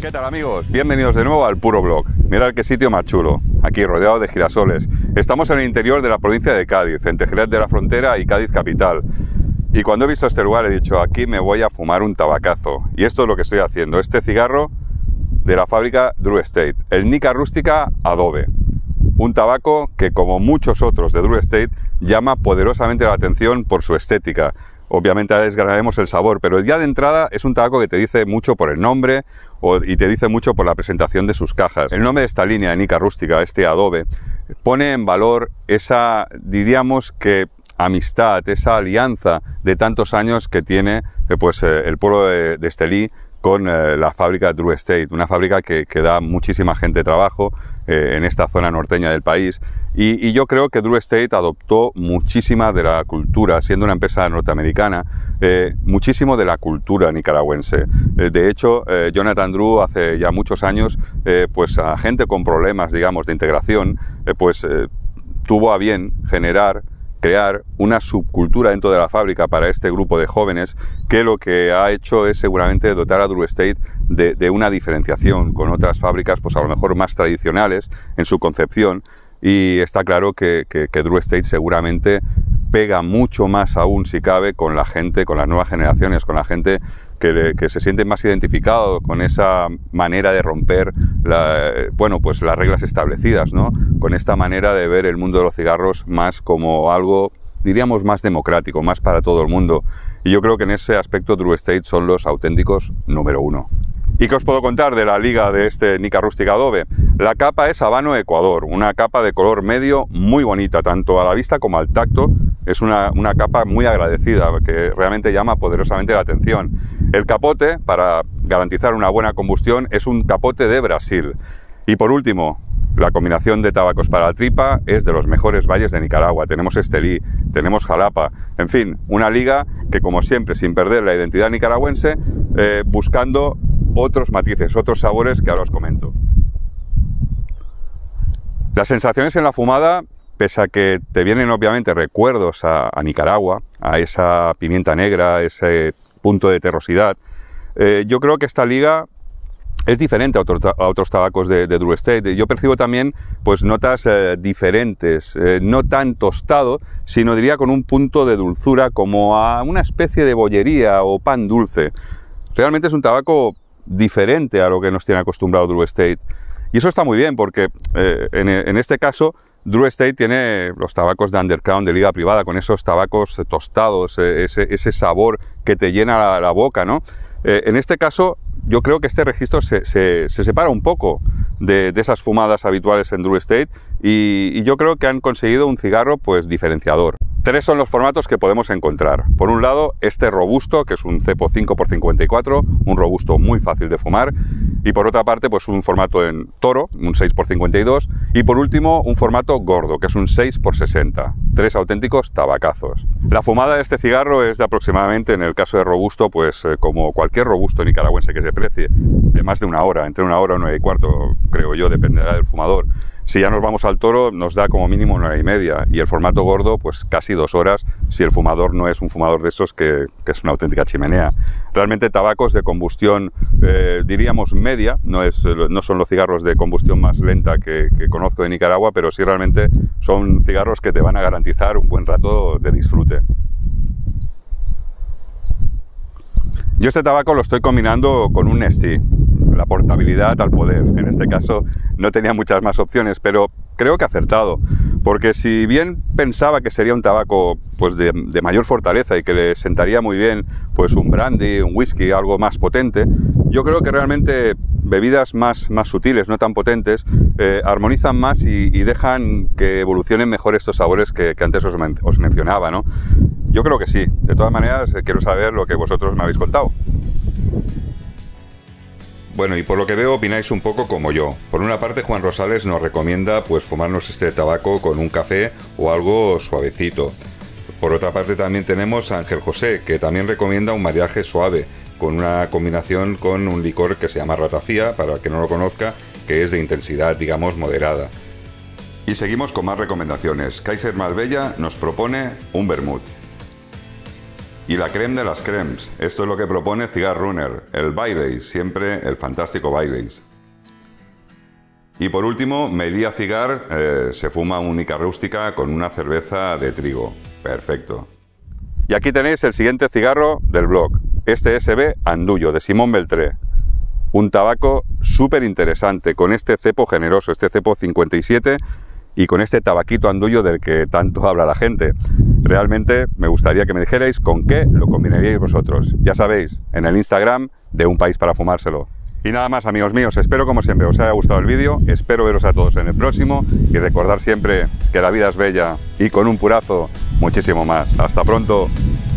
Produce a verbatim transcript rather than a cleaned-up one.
¿Qué tal, amigos? Bienvenidos de nuevo al Puro Blog. Mirad qué sitio más chulo, aquí rodeado de girasoles. Estamos en el interior de la provincia de Cádiz, entre Jerez de la Frontera y Cádiz capital. Y cuando he visto este lugar he dicho, aquí me voy a fumar un tabacazo. Y esto es lo que estoy haciendo, este cigarro de la fábrica Drew Estate, el Nica Rústica Adobe. Un tabaco que, como muchos otros de Drew Estate, llama poderosamente la atención por su estética. Obviamente ahora desgranaremos el sabor, pero ya de entrada es un tabaco que te dice mucho por el nombre o, y te dice mucho por la presentación de sus cajas. El nombre de esta línea de Nica Rústica, este Adobe, pone en valor esa, diríamos que, amistad, esa alianza de tantos años que tiene pues, eh, el pueblo de, de Estelí con eh, la fábrica Drew Estate, una fábrica que, que da muchísima gente trabajo eh, en esta zona norteña del país. Y, y yo creo que Drew Estate adoptó muchísima de la cultura, siendo una empresa norteamericana, eh, muchísimo de la cultura nicaragüense. Eh, de hecho, eh, Jonathan Drew hace ya muchos años, eh, pues a gente con problemas, digamos, de integración, eh, pues eh, tuvo a bien generar crear una subcultura dentro de la fábrica para este grupo de jóvenes que lo que ha hecho es seguramente dotar a Drew Estate de, de una diferenciación con otras fábricas, pues a lo mejor más tradicionales en su concepción, y está claro que, que, que Drew Estate seguramente pega mucho más aún, si cabe, con la gente, con las nuevas generaciones, con la gente que, le, que se siente más identificado con esa manera de romper la, bueno, pues las reglas establecidas, ¿no? Con esta manera de ver el mundo de los cigarros más como algo, diríamos, más democrático, más para todo el mundo. Y yo creo que en ese aspecto Drew Estate son los auténticos número uno. ¿Y qué os puedo contar de la liga de este Nica Rústica Adobe? La capa es Habano Ecuador, una capa de color medio muy bonita, tanto a la vista como al tacto. Es una, una capa muy agradecida, que realmente llama poderosamente la atención. El capote, para garantizar una buena combustión, es un capote de Brasil. Y por último, la combinación de tabacos para la tripa es de los mejores valles de Nicaragua. Tenemos Estelí, tenemos Jalapa, en fin, una liga que, como siempre, sin perder la identidad nicaragüense, eh, buscando otros matices, otros sabores que ahora os comento. Las sensaciones en la fumada, pese a que te vienen obviamente recuerdos a, a Nicaragua, a esa pimienta negra, ese punto de terrosidad, eh, yo creo que esta liga es diferente a, otro, a otros tabacos de, de Drew Estate. Yo percibo también pues notas eh, diferentes, eh, no tan tostado, sino diría con un punto de dulzura, como a una especie de bollería o pan dulce. Realmente es un tabaco diferente a lo que nos tiene acostumbrado Drew Estate. Y eso está muy bien, porque eh, en, en este caso Drew Estate tiene los tabacos de underground, de liga privada, con esos tabacos tostados, eh, ese, ese sabor que te llena la, la boca, ¿no? Eh, en este caso, yo creo que este registro se, se, se separa un poco de, de esas fumadas habituales en Drew Estate, y, y yo creo que han conseguido un cigarro pues diferenciador. Tres son los formatos que podemos encontrar. Por un lado, este robusto, que es un cepo cinco por cincuenta y cuatro, un robusto muy fácil de fumar. Y por otra parte, pues un formato en toro, un seis por cincuenta y dos. Y por último, un formato gordo, que es un seis por sesenta. Tres auténticos tabacazos. La fumada de este cigarro es de aproximadamente, en el caso de robusto, pues eh, como cualquier robusto nicaragüense que se precie, de más de una hora, entre una hora y una y cuarto, creo yo, dependerá del fumador. Si ya nos vamos al toro, nos da como mínimo una hora y media, y el formato gordo, pues casi dos horas, si el fumador no es un fumador de estos que, que es una auténtica chimenea. Realmente tabacos de combustión, eh, diríamos media, no, es, no son los cigarros de combustión más lenta que, que conozco de Nicaragua, pero sí realmente son cigarros que te van a garantizar un buen rato de disfrute. Yo este tabaco lo estoy combinando con un Nestí. La portabilidad al poder. En este caso no tenía muchas más opciones, pero creo que ha acertado, porque si bien pensaba que sería un tabaco pues de, de mayor fortaleza y que le sentaría muy bien pues un brandy, un whisky, algo más potente, yo creo que realmente bebidas más, más sutiles, no tan potentes, eh, armonizan más y, y dejan que evolucionen mejor estos sabores que, que antes os, men os mencionaba, ¿no? Yo creo que sí. De todas maneras, eh, quiero saber lo que vosotros me habéis contado. Bueno, y por lo que veo opináis un poco como yo. Por una parte, Juan Rosales nos recomienda pues fumarnos este tabaco con un café o algo suavecito. Por otra parte también tenemos a Ángel José, que también recomienda un maridaje suave, con una combinación con un licor que se llama ratafía, para el que no lo conozca, que es de intensidad, digamos, moderada. Y seguimos con más recomendaciones. Kaiser Marbella nos propone un vermut. Y la creme de las cremes. Esto es lo que propone Cigar Runner, el Baileys, siempre el fantástico Baileys. Y por último, Melilla Cigar eh, se fuma única rústica con una cerveza de trigo. Perfecto. Y aquí tenéis el siguiente cigarro del blog. Este S B Andullo, de Simón Beltré. Un tabaco súper interesante, con este cepo generoso, este cepo cincuenta y siete, y con este tabaquito andullo del que tanto habla la gente. Realmente me gustaría que me dijerais con qué lo combinaríais vosotros. Ya sabéis, en el Instagram de Un País para Fumárselo. Y nada más, amigos míos, espero como siempre os haya gustado el vídeo, espero veros a todos en el próximo y recordar siempre que la vida es bella y con un purazo muchísimo más. ¡Hasta pronto!